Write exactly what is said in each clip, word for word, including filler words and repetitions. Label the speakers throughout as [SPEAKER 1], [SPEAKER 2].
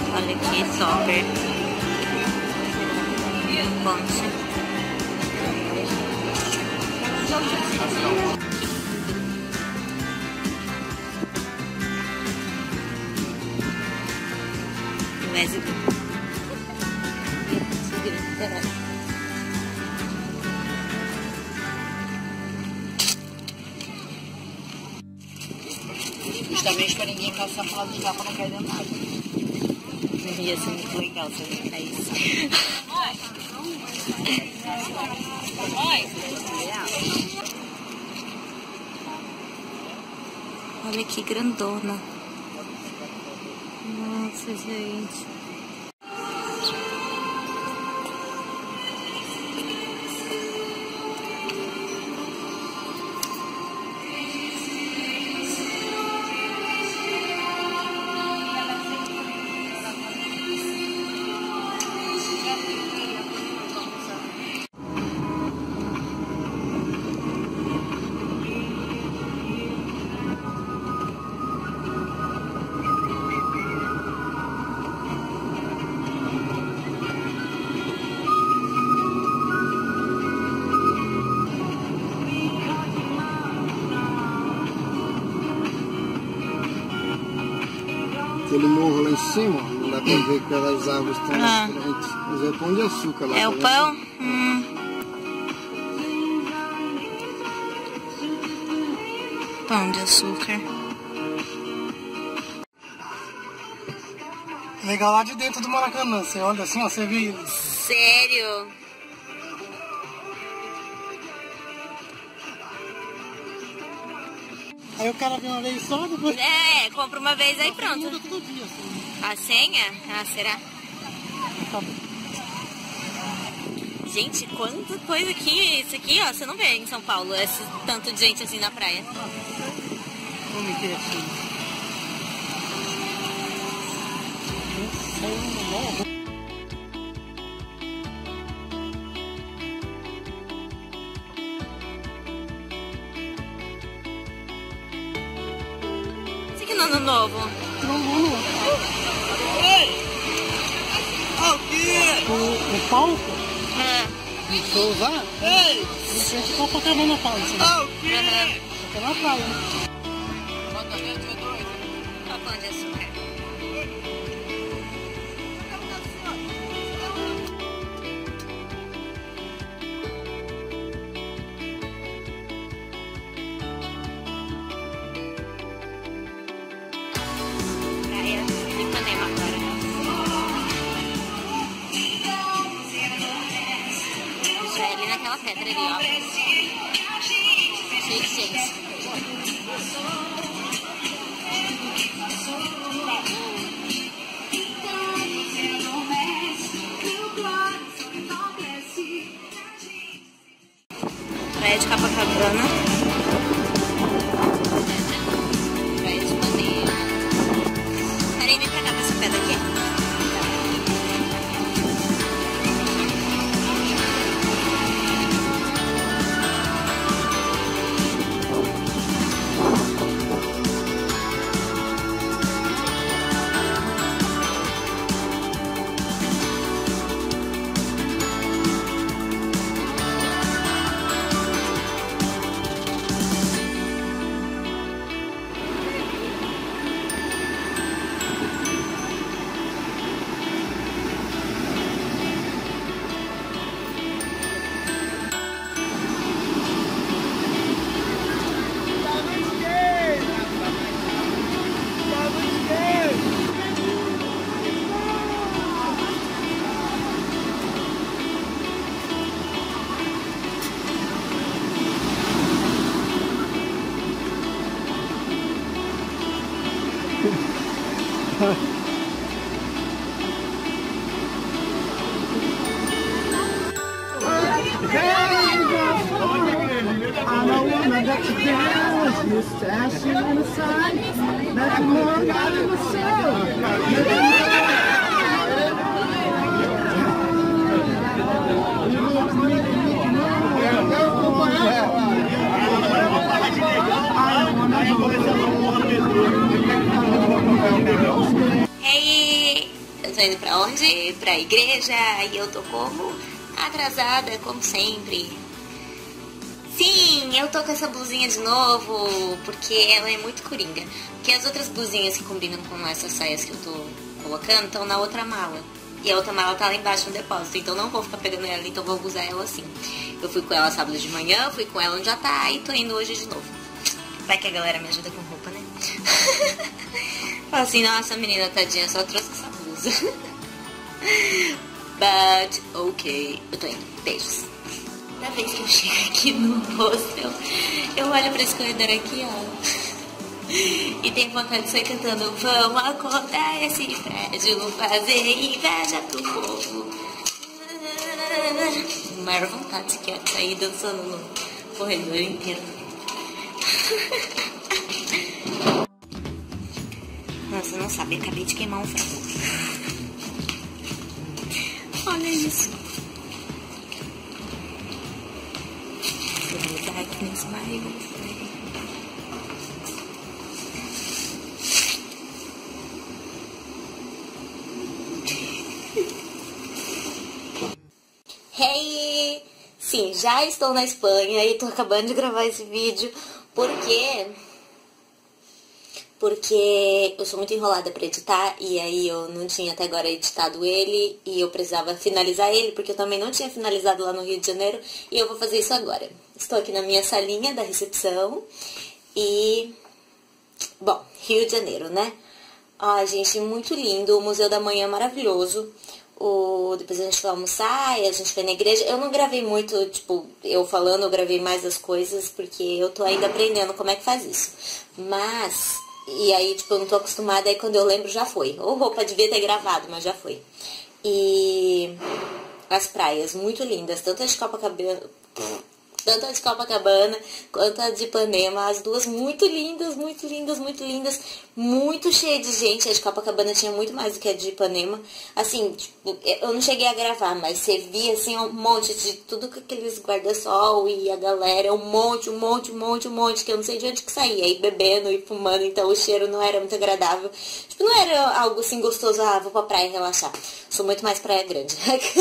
[SPEAKER 1] Olha aqui, topper. Ponte. Mais aqui.
[SPEAKER 2] Justamente para ninguém passar por lado de cá para não cair dentro da água.
[SPEAKER 1] Ia ser muito legal se eu ficar isso. Olha que grandona. Nossa, gente.
[SPEAKER 3] Aquele morro lá em cima, não dá pra ver que as árvores estão
[SPEAKER 1] Ah.
[SPEAKER 3] na frente. Mas é pão de açúcar lá.
[SPEAKER 1] É o pão? Hum. Pão de açúcar.
[SPEAKER 2] Legal lá de dentro do Maracanã. Você olha assim, ó, você vê eles.
[SPEAKER 1] Sério?
[SPEAKER 2] Aí o cara vem uma vez só, depois...
[SPEAKER 1] É, compra uma vez aí pronto.
[SPEAKER 2] Muda todo dia, assim.
[SPEAKER 1] A senha? Ah, será?
[SPEAKER 2] Tá bom.
[SPEAKER 1] Gente, quanta coisa aqui. Isso aqui, ó, você não vê em São Paulo, esse tanto de gente assim na praia.
[SPEAKER 2] Vamos aqui assim.
[SPEAKER 1] Isso aqui no ano novo.
[SPEAKER 2] Não vou não. O, o palco,
[SPEAKER 1] É.
[SPEAKER 2] de shows lá,
[SPEAKER 1] Ei!
[SPEAKER 2] de frente com a Copacabana Palco.
[SPEAKER 1] Aham.
[SPEAKER 2] Fica na praia, né?
[SPEAKER 1] Ó, pão de açúcar. Praia de Ipanema agora. Já é ali naquela pedra ali, ó. Cheio de gente. Praia de Copacabana. Praia de Ipanema. Peraí, vem pra cá pra essa pedra aqui.
[SPEAKER 2] I know when I got you down, you're stashing on the side. That's more about it myself.
[SPEAKER 1] Hey, tô indo pra onde? Pra igreja, e eu tô como? Atrasada, como sempre. Sim, eu tô com essa blusinha de novo, porque ela é muito coringa. Porque as outras blusinhas que combinam com essas saias que eu tô colocando estão na outra mala. E a outra mala tá lá embaixo no depósito, então não vou ficar pegando ela, então vou usar ela assim. Eu fui com ela sábado de manhã, fui com ela onde já tá, e tô indo hoje de novo. Vai que a galera me ajuda com roupa, né? Fala assim, nossa, menina tadinha, só trouxe essa blusa. But, ok, eu tô indo. Beijos. Toda vez que eu chego aqui no hostel, eu olho pra esse corredor aqui, ó. E tenho vontade de sair cantando: vamos acordar esse prédio, fazer inveja pro povo. Maior vontade que é sair dançando no corredor inteiro. Nossa, não sabe, eu acabei de queimar um frango. Olha isso. Darkness, my old friend. Hey! Sim, já estou na Espanha e tô acabando de gravar esse vídeo porque porque eu sou muito enrolada pra editar e aí eu não tinha até agora editado ele e eu precisava finalizar ele porque eu também não tinha finalizado lá no Rio de Janeiro e eu vou fazer isso agora. Estou aqui na minha salinha da recepção e... Bom, Rio de Janeiro, né? Ai, gente, muito lindo, o Museu da Manhã é maravilhoso. O... Depois a gente foi almoçar e a gente foi na igreja. Eu não gravei muito, tipo, eu falando, eu gravei mais as coisas porque eu tô ainda aprendendo como é que faz isso. Mas... E aí, tipo, eu não tô acostumada, aí quando eu lembro já foi. Ou roupa devia ter gravado, mas já foi. E as praias, muito lindas, tanto a de Copacabana, tanto a de Copacabana quanto a de Ipanema, as duas muito lindas, muito lindas, muito lindas, muito cheia de gente. A de Copacabana tinha muito mais do que a de Ipanema. Assim, tipo, eu não cheguei a gravar, mas você via, assim, um monte de tudo com aqueles guarda-sol e a galera, um monte, um monte, um monte, um monte, que eu não sei de onde que saía, aí bebendo e fumando, então o cheiro não era muito agradável. Tipo, não era algo assim gostoso, ah, vou pra praia relaxar. Sou muito mais praia grande.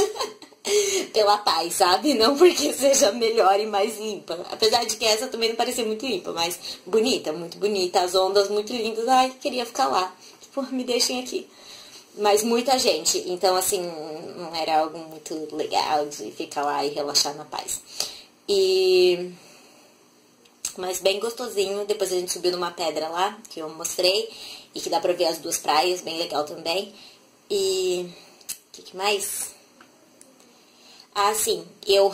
[SPEAKER 1] Pela paz, sabe? Não porque seja melhor e mais limpa. Apesar de que essa também não parecia muito limpa, mas bonita, muito bonita. As ondas muito lindas. Ai, queria ficar lá. Tipo, me deixem aqui. Mas muita gente. Então, assim, não era algo muito legal de ficar lá e relaxar na paz. E... Mas bem gostosinho. Depois a gente subiu numa pedra lá, que eu mostrei. E que dá pra ver as duas praias, bem legal também. E... O que, que mais? Ah, sim, eu,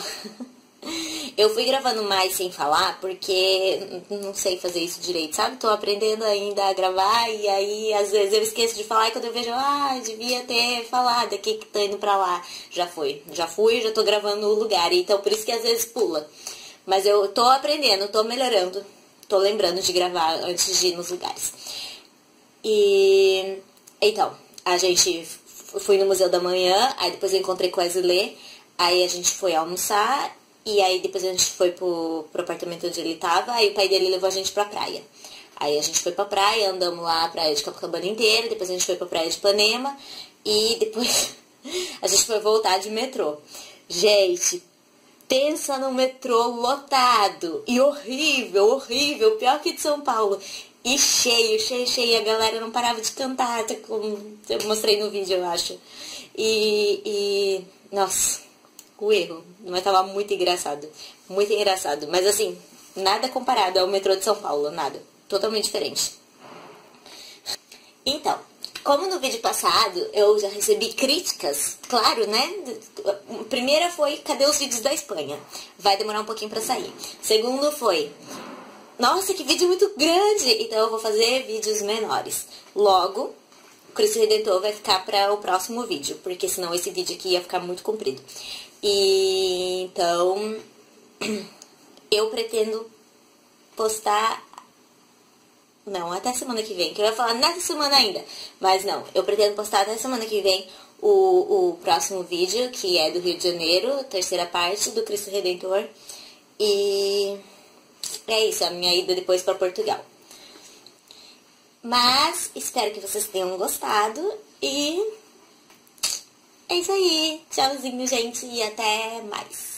[SPEAKER 1] eu fui gravando mais sem falar, porque não sei fazer isso direito, sabe? Tô aprendendo ainda a gravar, e aí às vezes eu esqueço de falar, e quando eu vejo, ah, devia ter falado aqui que tô indo pra lá. Já foi, já fui, já tô gravando o lugar, então por isso que às vezes pula. Mas eu tô aprendendo, tô melhorando, tô lembrando de gravar antes de ir nos lugares. E, então, a gente foi no Museu da Manhã, aí depois eu encontrei com a Wesley. Aí a gente foi almoçar, e aí depois a gente foi pro, pro apartamento onde ele tava, aí o pai dele levou a gente pra praia. Aí a gente foi pra praia, andamos lá a praia de Copacabana inteira, depois a gente foi pra praia de Ipanema, e depois a gente foi voltar de metrô. Gente, pensa no metrô lotado, e horrível, horrível, pior que de São Paulo. E cheio, cheio, cheio, a galera não parava de cantar, como eu mostrei no vídeo, eu acho. E, e nossa... O erro, mas tava muito engraçado, muito engraçado, mas assim, nada comparado ao metrô de São Paulo, nada, totalmente diferente. Então, como no vídeo passado eu já recebi críticas, claro, né? A primeira foi, cadê os vídeos da Espanha? Vai demorar um pouquinho pra sair. Segundo foi, nossa, que vídeo muito grande, então eu vou fazer vídeos menores. Logo, o Cristo Redentor vai ficar para o próximo vídeo, porque senão esse vídeo aqui ia ficar muito comprido. E então, eu pretendo postar, não, até semana que vem, que eu ia falar nessa semana ainda, mas não, eu pretendo postar até semana que vem o, o próximo vídeo, que é do Rio de Janeiro, terceira parte do Cristo Redentor, e é isso, a minha ida depois para Portugal. Mas espero que vocês tenham gostado e É isso aí. Tchauzinho, gente, e até mais.